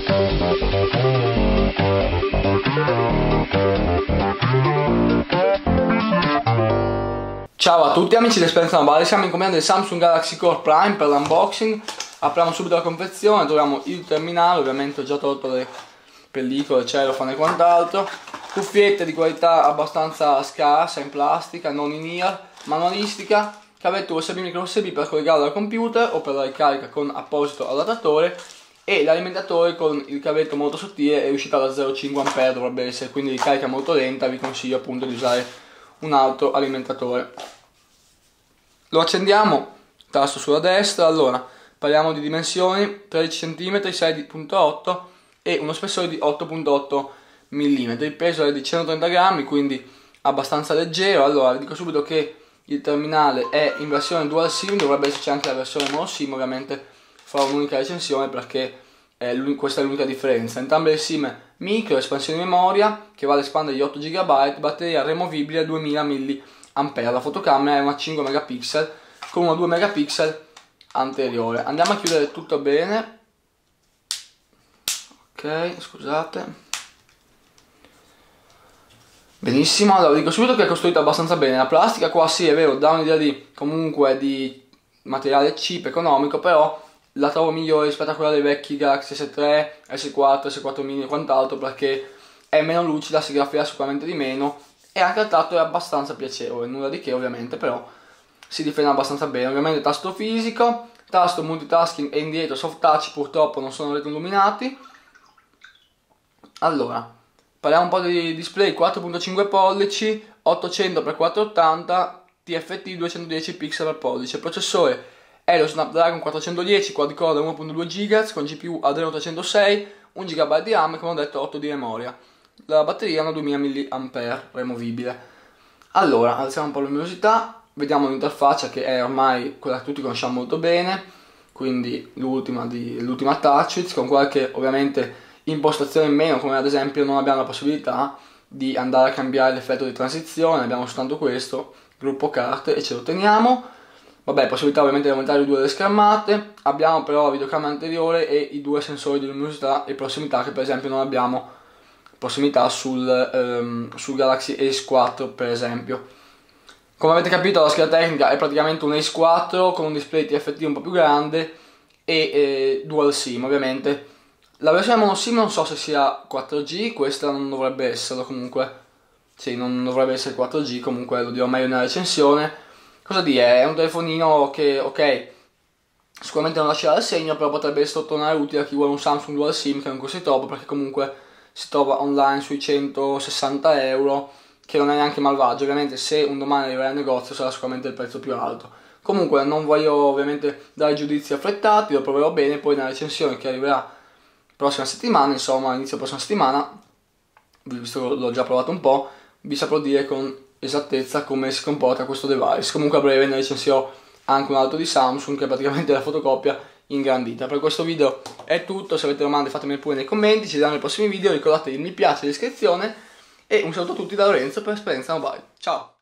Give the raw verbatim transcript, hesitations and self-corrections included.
Ciao a tutti amici di Esperienza Mobile, siamo in comando del Samsung Galaxy Core Prime per l'unboxing. Apriamo subito la confezione, troviamo il terminale, ovviamente ho già tolto le pellicole, cellophane e quant'altro. Cuffiette di qualità abbastanza scarsa, in plastica, non in I R, manualistica. Cavetto U S B micro U S B per collegarlo al computer o per la ricarica con apposito adattatore. E l'alimentatore con il cavetto molto sottile è uscita da zero virgola cinque ampere, dovrebbe essere, quindi ricarica molto lenta. Vi consiglio appunto di usare un altro alimentatore. Lo accendiamo, tasto sulla destra. Allora, parliamo di dimensioni: tredici centimetri, sei virgola otto e uno spessore di otto virgola otto millimetri. Il peso è di centotrenta grammi, quindi abbastanza leggero. Allora, vi dico subito che il terminale è in versione dual sim, dovrebbe esserci anche la versione mono sim, ovviamente farò un'unica recensione perché è questa è l'unica differenza. Entrambe le sim micro, espansione di memoria che va ad espandere di otto giga, batteria removibile duemila milliampere, la fotocamera è una cinque megapixel con una due megapixel anteriore. Andiamo a chiudere tutto bene. Ok, scusate. Benissimo, allora dico subito che è costruita abbastanza bene. La plastica qua sì, è vero, dà un'idea di comunque di materiale cheap, economico, però la trovo migliore rispetto a quella dei vecchi Galaxy S tre, S quattro, S quattro mini e quant'altro, perché è meno lucida, si graffia sicuramente di meno e anche il tatto è abbastanza piacevole, nulla di che ovviamente, però si difende abbastanza bene. Ovviamente tasto fisico, tasto multitasking e indietro soft touch purtroppo non sono retroilluminati. Allora, parliamo un po' di display: quattro virgola cinque pollici, ottocento per quattrocentottanta, T F T duecentodieci pixel per pollice. Processore è lo Snapdragon quattrocentodieci quad-core uno virgola due gigahertz con G P U Adreno trecentosei, un giga di RAM e come ho detto otto di memoria. La batteria è una duemila milliampere removibile. Allora, alziamo un po' la luminosità, vediamo l'interfaccia che è ormai quella che tutti conosciamo molto bene, quindi l'ultima TouchWiz, con qualche ovviamente impostazione in meno, come ad esempio non abbiamo la possibilità di andare a cambiare l'effetto di transizione, abbiamo soltanto questo, gruppo carte, e ce lo teniamo. Vabbè, possibilità ovviamente di aumentare le due delle schermate. Abbiamo però la videocamera anteriore e i due sensori di luminosità e prossimità che per esempio non abbiamo prossimità sul, um, sul Galaxy Ace quattro per esempio. Come avete capito, la scheda tecnica è praticamente un Ace quattro con un display T F T un po' più grande e eh, dual sim ovviamente. La versione mono sim non so se sia quattro G, questa non dovrebbe esserlo comunque. Sì, non dovrebbe essere quattro G, comunque lo dirò meglio nella recensione. Cosa dire, è un telefonino che, ok, sicuramente non lascerà il segno, però potrebbe essere tornare utile a chi vuole un Samsung Dual SIM che non costa troppo, perché comunque si trova online sui centosessanta euro, che non è neanche malvagio. Ovviamente se un domani arriverà al negozio sarà sicuramente il prezzo più alto. Comunque non voglio ovviamente dare giudizi affrettati, lo proverò bene, poi nella recensione che arriverà prossima settimana, insomma inizio prossima settimana, visto che l'ho già provato un po', vi saprò dire con esattezza come si comporta questo device. Comunque a breve ne recensirò anche un altro di Samsung che è praticamente la fotocopia ingrandita. Per questo video è tutto, se avete domande fatemele pure nei commenti, ci vediamo nei prossimi video, ricordate il mi piace e l'iscrizione e un saluto a tutti da Lorenzo per Esperienza Mobile. Ciao!